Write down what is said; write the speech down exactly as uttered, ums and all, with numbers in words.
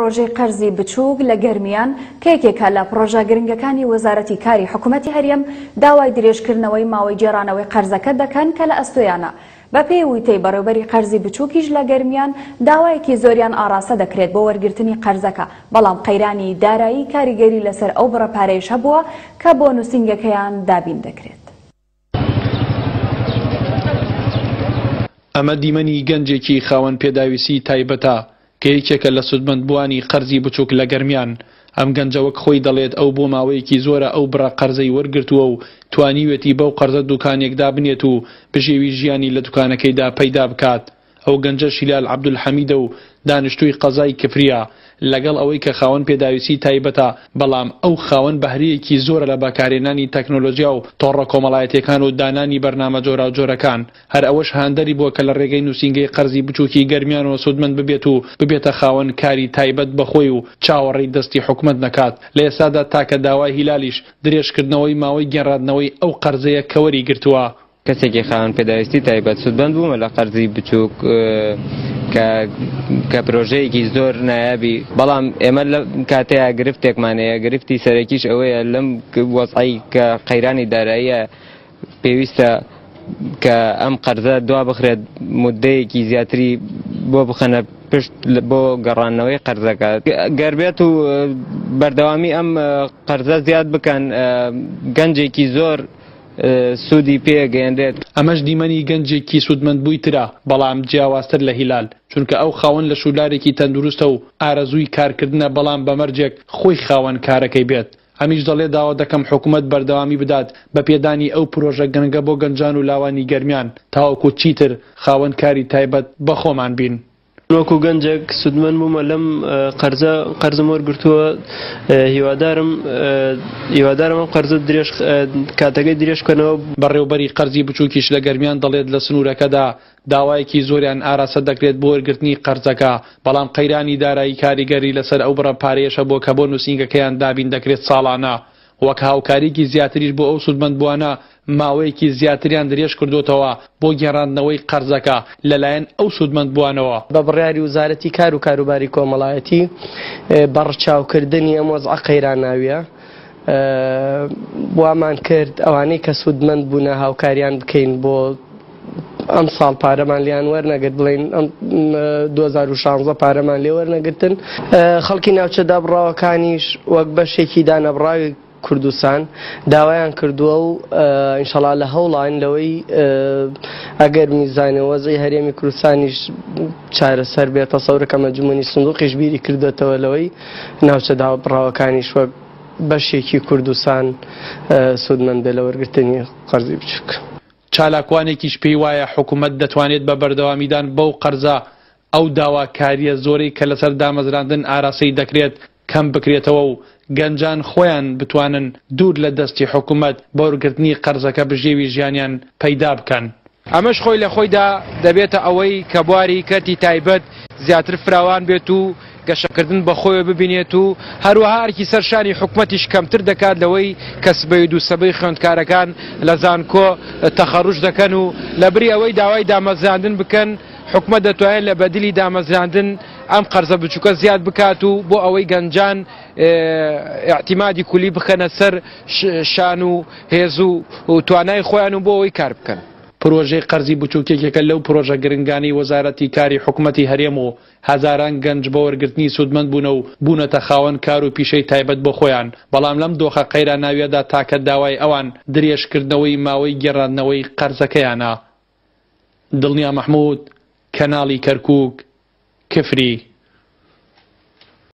پرۆژەی قەرزی بچووک لە گەرمیان کێکێکە لە پرۆژە گرنگەکانی وەزارەتی کاری حکوومەتی هەرێم داوای درێژکردنەوەی ماوەی جێڕانەوەی قەرزەکە دەکەن کە لە ئەستۆیانە. بە پێی وتەی بەڕێوەبەری قەرزی بچووکیش لە گەرمیان داوایەکی زۆریان ئاراسە دەکرێت بۆ وەرگرتنی قەرزەکە، بەڵام قەیرانی دارایی کاریگەری لەسەر ئەو بڕەپارەیەش هەبووە کە بۆ نووسینگەکەیان دابین دەکرێت. ئەمە دیمەنی گەنجێکی خاوەن پێداویستی تایبەتە کە یەکێکە لە سودمەندبووانی قەرزی بچووک لە گەرمیان. ئەم گەنجەوەک خۆی دەڵێت ئەو بۆ ماوەیەکی زۆرە ئەو بڕە قەرزەی وەرگرتووە و توانیوێتی بەو قەرزە دوکانێکدا بنێت و بژێوی ژیانی لە دوکانەکەیدا پەیدا بکات. ئەو گەنجە شیلال عەبدولحەمیدە و دانیشتووی قەزای کفریە، لەگەڵ ئەوەی کە خاوەن پێداویستی تایبەتە، بەڵام ئەو خاوەن بەهرەیەکی زۆرە لە بەکارهێنانی تەکنۆلۆژیا و تۆڕە کۆمەڵایەتیەکان و دانانی بەرنامە جۆراوجۆرەکان. هەر ئەوەش هاندەری بووە کە لە ڕێگەی نووسینگەی قەرزی بچووکی گەرمیانەوە سودمەند ببێت و ببێتە خاوەن کاری تایبەت بەخۆی و چاوەڕێی دەستی حکوومەت نەکات. لە ئێستادا تاکە داوای هیلالیش درێژکردنەوەی ماوەی گێنڕاندنەوەی ئەو قەرزەیە کە وەری گرتووە. کەسێکی خاوەن پێداویستی تایبەت سودمەند بوومە لە قەرزی بچووک کە پرۆژەیەکی زۆر نایابی، بەڵام ئێمە لە کاتەیە گرفتێکمانەیە گرفتی سەرەکیش ئەوەیە لەم وەزعی کە قەیرانی داراییە پێویستە کە ئەم قەرزە دوا بخرێت مودەیەکی زیاتری بۆ بخەنە پشت بۆ گەڕانەوەی قەرزەکە. گەربێت و بەردەوامی ئەم قەرزە زیاد بکەن گەنجێکی زۆر سوودی پێگەیەندێت. ئەمەش دیمەنی گەنجێکی سودمەندبووی ترە، بەڵام جیاوازتر لە هیلال، چونکە ئەو خاوەن لە شولارێکی تەندروستە و ئارەزووی کارکردنە، بەڵام بەمەرجێک خۆی خاوەن کارەکەی بێت. ئەمیش دەڵێ داوا دەکەم حکوومەت بەردەوامی بدات بە پێدانی ئەو پرۆژە گەنگە بۆ گەنجان و لاوانی گەرمیان، تاوەکو چیتر خاوەن کاری تایبەت بە خۆمان بین. وەکو گەنجێک سودمەند بوومە لەم قەرزە قەرزم وەرگرتووە. هیوادارم هیوادارم ئەم قەرزە درێژ کاتەکەی درێژکەنەوە. بەڕێوەبەری قەرزی بچووکیش لە گەرمیان دەڵێت لە سنوورەکەدا داوایەکی زۆریان ئاراسە دەکرێت بۆ وەرگرتنی قەرزەکە، بەڵام قەیرانی دارایی کاریگەری لەسەر ئەو بڕە پارەیەشە بۆ کە بۆ نووسینگەکەیان دابین دەکرێت ساڵانە. وەک هاوکاریکی زیاتریش بۆ ئەو سودمەندبووانە ماوەیەکی زیاتریان درێژ کردوتەوە بۆ گێڕاندنەوەی قەرزەکە لەلایەن ئەو سودمەندبووانەوە. بە بڕیاری وزارەتی کار و کاروباری کۆمەڵایەتی بەڕچاوکردنی ئەم وەزعە قەیراناویە وامان کرد ئەوانەی کە سودمەند بوونە هاوکاریان بکەین بۆ ئەم ساڵ پارەمان لیان وەرنەگرت، بڵین دوو هەزار و شانزدە پارەمان لێ وەرنەگرتن. خەڵکی ناوچە دابڕاوەکانیش وەک بەشێکی دانەبڕاوی کوردستان داوایان کردووە و ئینشەڵا لە هەوڵان لەوەی ئەگەر میزانە وەزعی هەرێمی کوردستانیش چارەسەر بێت تەسەورەکە مەجموعی سندوقیش بیری کردوێتەوە لەوەی ناوچە دابڕاوەکانیش وەک بەشێکی کوردستان سودمەند بێت لە وەرگرتنی قەرزی بچووک. چالاکوانێکیش پێی وایە حکوومەت دەتوانێت بە بەردەوامیدان بەو قەرزە ئەو داواکاریە زۆرەی کە لەسەر دامەزراندن ئاراسەی دەکرێت کەم بکرێتەوە و گەنجان خۆیان بتوانن دوور لە دەستی حکوومەت بە وەرگرتنی قەرزەکە بژێوی ژیانیان پەیدا بکەن. ئەمەش خۆی لە خۆیدا دەبێتە ئەوەی کە بواری کەرتی تایبەت زیاتر فراوان بێت و گەشەکردن بە خۆی ببینێت و هەروەها هەرکی سەرشانی حکوومەتیش کەمتر دەکات لەوەی کەسبەی دووسەبەی خوێندکارەکان لە زانکۆ تەخەڕوج دەکەن و لە بری ئەوەی داوای دامەزراندن بکەن حکوومەت دەتوانێت لە بەدلی دامەزراندن ئەم قەرزە بچووکە زیاد بکات و بۆ ئەوەی گەنجان ئاعتیمادی کولی بخەنە سەر شان و هێز و توانای خۆیان و بۆ ئەوەی کار بکەن. پرۆژەی قەرزی بچووکێکێکە لەو پرۆژە گرنگانی وەزارەتی کاری حکوومەتی هەرێم و هەزاران گەنج بە وەرگرتنی سودمەند بوونە و بوونەتە خاوەن کار و پیشەی تایبەت بۆ خۆیان، بەڵام لەم دۆخە قەیراناویەدا تاکە داوای ئەوان درێژکردنەوەی ماوەی گێڕاندنەوەی قەرزەکەیانە. دڵنیا مەحموود، کەناڵی کەرکووک، کفری.